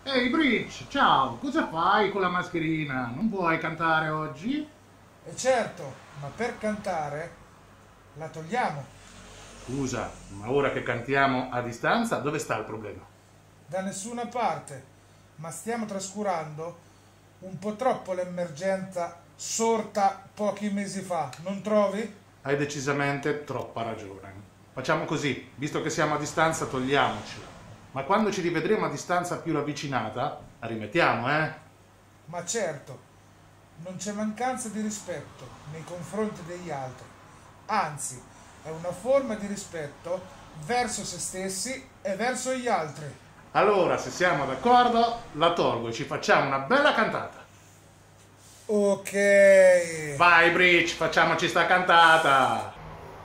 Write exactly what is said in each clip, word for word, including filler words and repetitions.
Ehi Bridge, ciao, cosa fai con la mascherina? Non vuoi cantare oggi? E certo, ma per cantare la togliamo Scusa, ma ora che cantiamo a distanza, dove sta il problema? da nessuna parte, ma stiamo trascurando un po' troppo l'emergenza sorta pochi mesi fa, non trovi? Hai decisamente troppa ragione. Facciamo così, visto che siamo a distanza, togliamocela. Ma quando ci rivedremo a distanza più ravvicinata, la rimettiamo, eh? Ma certo, non c'è mancanza di rispetto nei confronti degli altri, anzi, è una forma di rispetto verso se stessi e verso gli altri. Allora, se siamo d'accordo, la tolgo e ci facciamo una bella cantata. Ok. Vai Bridge, facciamoci sta cantata!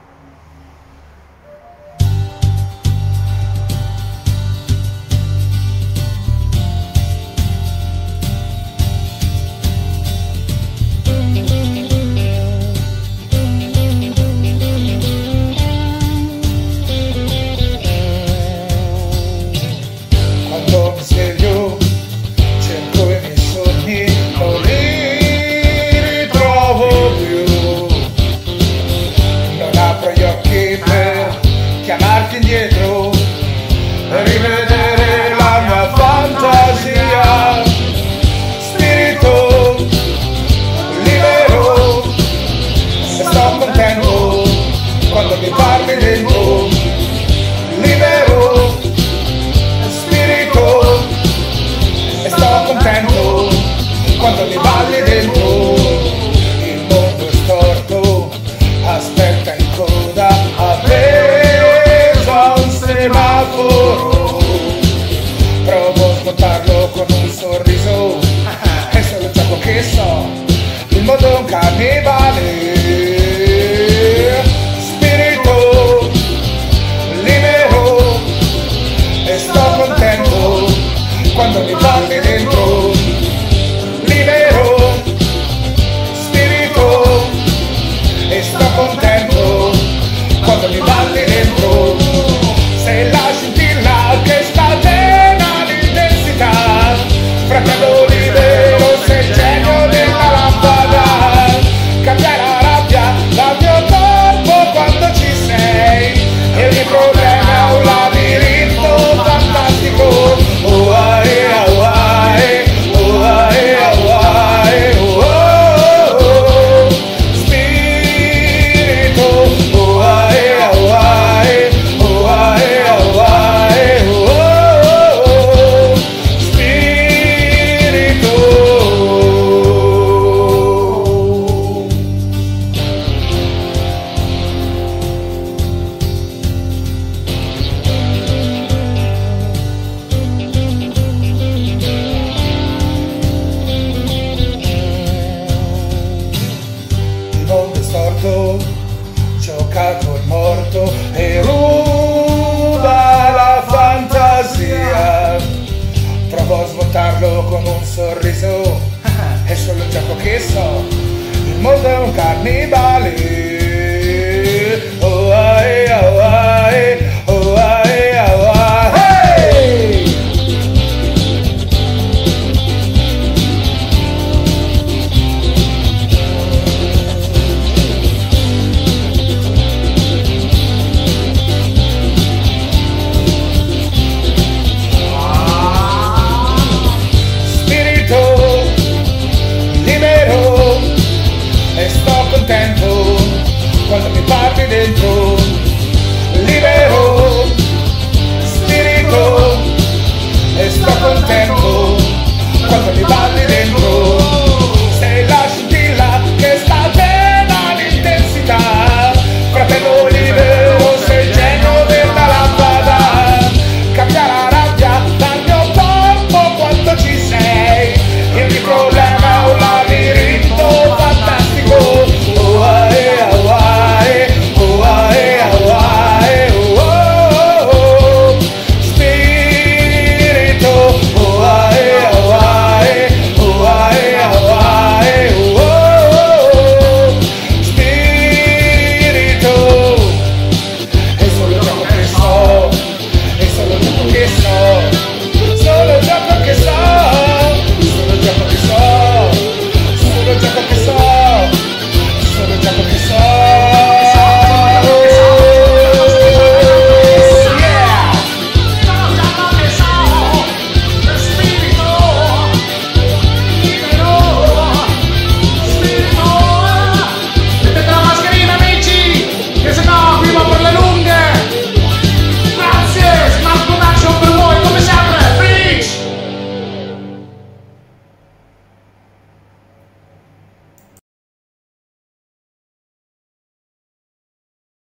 Quando mi sveglio, cerco i miei sogni, non li ritrovo più. Non apro gli occhi per chiamarti indietro, per rivedere la mia fantasia. Spirito libero, e sto contento quando mi parli dentro. Libero, spirito, e sto contento quando mi balli dentro. Il mondo è storto, aspetta in coda, appeso a un semaforo. Provo a smontarlo con un sorriso, è solo il gioco che so, il mondo è un cannibale.